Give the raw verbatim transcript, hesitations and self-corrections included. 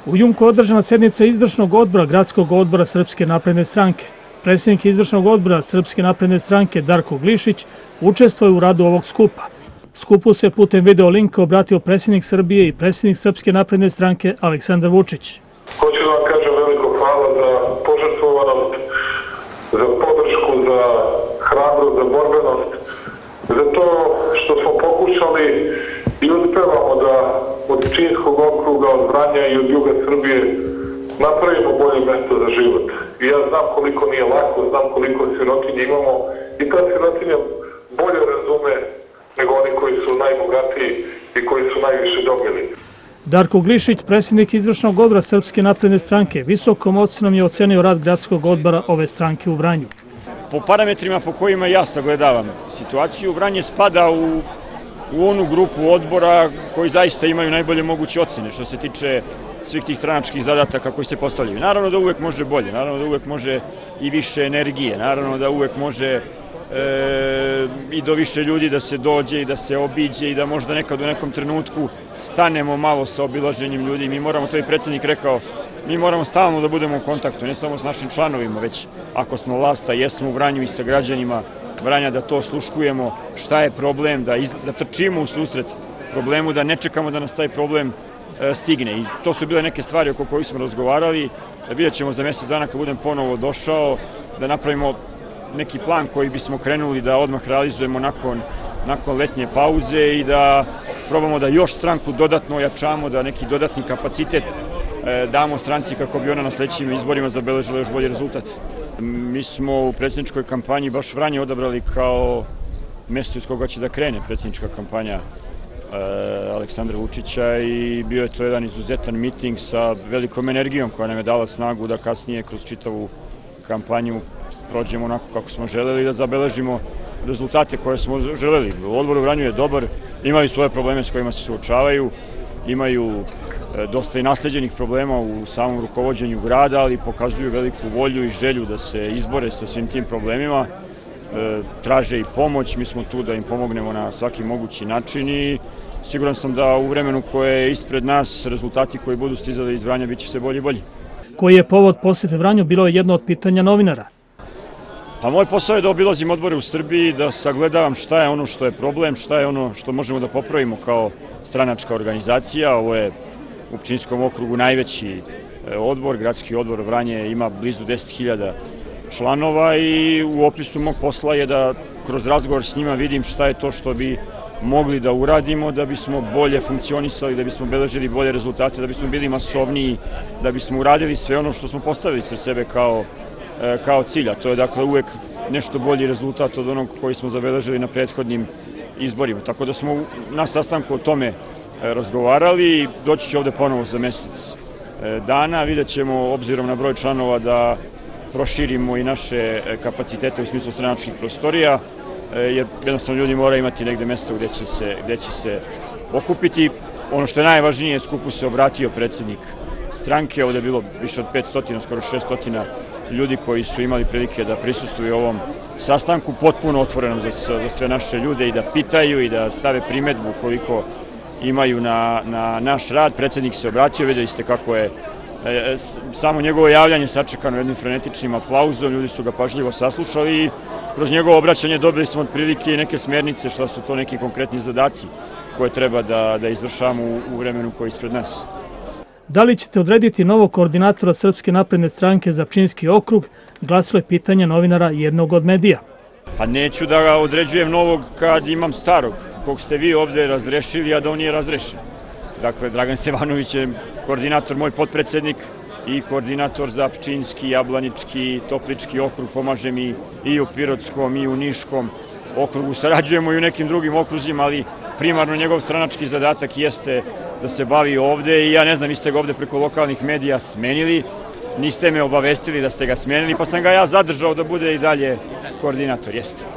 U Jumku održana sjednica izvršnog odbora Gradskog odbora Srpske napredne stranke. Predsjednik izvršnog odbora Srpske napredne stranke Darko Glišić učestvuje u radu ovog skupa. Skupu se putem video linka obratio predsjednik Srbije i predsjednik Srpske napredne stranke Aleksandar Vučić. Hoću da vam kažem veliko hvala za požrtvovanost, za podršku, za hrabrost, za borbenost, za to što smo pokušali i uspevamo da od Pčinjskog okruga, od Vranja i od juga Srbije napravimo bolje mesto za život. I ja znam koliko nije lako, znam koliko sirotinje imamo i ta sirotinja bolje razume nego oni koji su najbogatiji i koji su najviše dobili. Darko Glišić, predsjednik izvršnog odbora Srpske napredne stranke, visokom ocenom je ocenio rad Gradskog odbora ove stranke u Vranju. Po parametrima po kojima ja sagledavam situaciju, Vranje spada u, u onu grupu odbora koji zaista imaju najbolje moguće ocene što se tiče svih tih stranačkih zadataka koji se postavljaju. Naravno da uvek može bolje, naravno da uvek može i više energije, naravno da uvek može e, i do više ljudi da se dođe i da se obiđe i da možda nekad u nekom trenutku stanemo malo sa obilaženjem ljudi. Mi moramo, to je predsjednik rekao, mi moramo stalno da budemo u kontaktu, ne samo s našim članovima, već ako smo vlast, a jesmo u Vranju i sa građanima Vranja, da to sluškujemo, šta je problem, da, iz, da trčimo u susret problemu, da ne čekamo da nas taj problem e, stigne. I to su bile neke stvari oko kojih smo razgovarali. Vidjet ćemo za mjesec dana kad budem ponovo došao da napravimo neki plan koji bismo krenuli da odmah realizujemo nakon, nakon letnje pauze i da probamo da još stranku dodatno ojačamo, da neki dodatni kapacitet damo stranci kako bi ona na sljedećim izborima zabeležila još bolji rezultat. Mi smo u predsjedničkoj kampanji baš Vranje odabrali kao mjesto iz koga će da krene predsjednička kampanja Aleksandra Vučića i bio je to jedan izuzetan miting sa velikom energijom koja nam je dala snagu da kasnije kroz čitavu kampanju prođemo onako kako smo želeli i da zabeležimo rezultate koje smo želeli. Odbor u Vranju je dobar, imaju svoje probleme s kojima se suočavaju, imaju dosta i nasleđenih problema u samom rukovođenju grada, ali pokazuju veliku volju i želju da se izbore sa svim tim problemima. E, traže i pomoć, mi smo tu da im pomognemo na svaki mogući način i siguran sam da u vremenu koje je ispred nas rezultati koji budu stizali iz Vranja bit će sve bolji i bolji. Koji je povod posjete Vranju bilo je jedno od pitanja novinara. Pa moj posao je da obilazim odbore u Srbiji, da sagledavam šta je ono što je problem, šta je ono što možemo da popravimo kao stranačka organizacija. Ovo je u Pčinjskom okrugu najveći odbor, gradski odbor Vranje ima blizu deset hiljada članova i u opisu mog posla je da kroz razgovor s njima vidim šta je to što bi mogli da uradimo, da bismo bolje funkcionisali, da bismo beležili bolje rezultate, da bismo bili masovniji, da bismo uradili sve ono što smo postavili ispred sebe kao, kao cilj. A to je dakle uvek nešto bolji rezultat od onog koji smo zabeležili na prethodnim izborima. Tako da smo na sastanku o tome razgovarali i doći će ovde ponovo za mjesec dana. Vidjet ćemo, obzirom na broj članova, da proširimo i naše kapacitete u smislu stranačkih prostorija, jer jednostavno ljudi moraju imati negde mjesto gdje će se, gdje će se okupiti. Ono što je najvažnije, skupu se obratio predsjednik stranke, ovdje je bilo više od petsto, skoro šesto ljudi koji su imali prilike da prisustvuju ovom sastanku, potpuno otvorenom za, za sve naše ljude i da pitaju i da stave primedbu koliko imaju na, na naš rad. Predsjednik se obratio, vidjeli ste kako je e, samo njegovo javljanje sačekano jednim frenetičnim aplauzom, ljudi su ga pažljivo saslušali i kroz njegovo obraćanje dobili smo otprilike i neke smjernice šta su to neki konkretni zadaci koje treba da, da izvršamo u, u vremenu koji je ispred nas. Da li ćete odrediti novog koordinatora Srpske napredne stranke za Pčinjski okrug, glasilo je pitanje novinara jednog od medija. Pa neću da ga određujem novog kad imam starog, kog ste vi ovdje razrešili, a da on nije razrešen. Dakle, Dragan Stevanović je koordinator, moj potpredsjednik i koordinator za Pčinjski, Jablanički, Toplički okrug, pomaže mi i u Pirotskom i u Niškom okrugu. Sarađujemo i u nekim drugim okruzima, ali primarno njegov stranački zadatak jeste da se bavi ovdje i ja ne znam, vi ste ga ovdje preko lokalnih medija smenili, niste me obavestili da ste ga smenili, pa sam ga ja zadržao da bude i dalje koordinator, jeste.